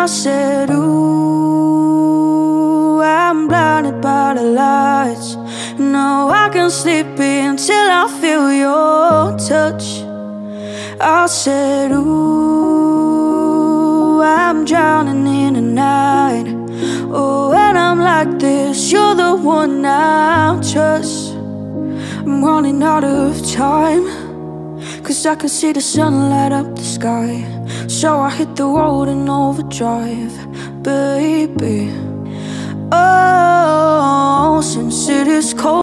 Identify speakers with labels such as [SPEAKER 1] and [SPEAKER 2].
[SPEAKER 1] I said, ooh, I'm blinded by the lights. No, I can't sleep until I feel your touch. I said, ooh, I'm drowning in the night. Oh, when I'm like this, you're the one I trust. I'm running out of time, 'cause I can see the sun light up the sky. So I hit the road in overdrive, baby. Oh, since it is cold